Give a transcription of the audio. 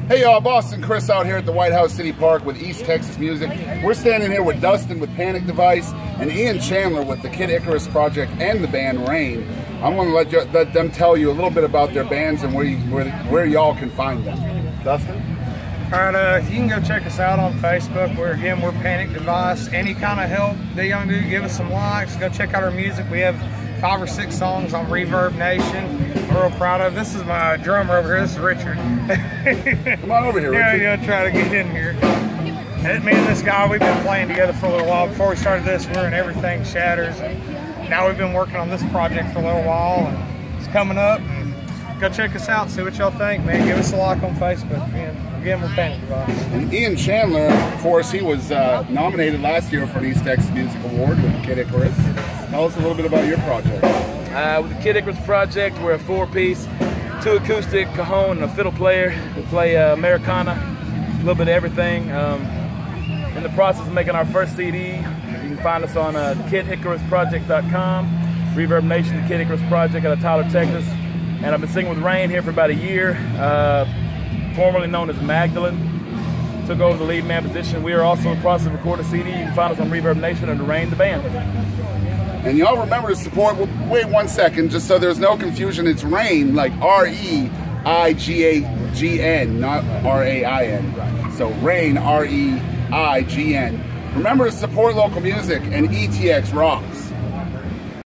Hey y'all, Boston Chris out here at the White House City Park with East Texas Music. We're standing here with Dustin with Panic Device and Ian Chandler with the Kid Icarus Project and the band Rain. I'm going to let them tell you a little bit about their bands and where y'all can find them. Dustin? All right, you can go check us out on Facebook. We're Panic Device. Any kind of help that you want to do, give us some likes. Go check out our music. We have 5 or 6 songs on Reverb Nation. We're real proud of. This is my drummer over here. This is Richard. Come on over here, Richard. Yeah, try to get in here. And me and this guy, we've been playing together for a little while. Before we started this, we were in Everything Shatters. And now we've been working on this project for a little while. And it's coming up. And go check us out. See what y'all think, man. Give us a like on Facebook. Again, we're Panic Device. And Ian Chandler, of course, he was nominated last year for an East Texas Music Award with Kid Icarus. Tell us a little bit about your project. With the Kid Icarus Project, we're a 4-piece, 2 acoustic, cajon, and a fiddle player. We play Americana, a little bit of everything. In the process of making our first CD. You can find us on KidIcarusProject.com, Reverb Nation, the Kid Icarus Project out of Tyler, Texas. And I've been singing with Rain here for about a year, formerly known as Magdalene. Took over the lead man position. We are also in the process of recording a CD. You can find us on Reverb Nation under Rain the Band. And y'all remember to support, wait 1 second, just so there's no confusion, it's Rain, like R-E-I-G-A-G-N, not R-A-I-N. So Rain, R-E-I-G-N. Remember to support local music, and ETX rocks.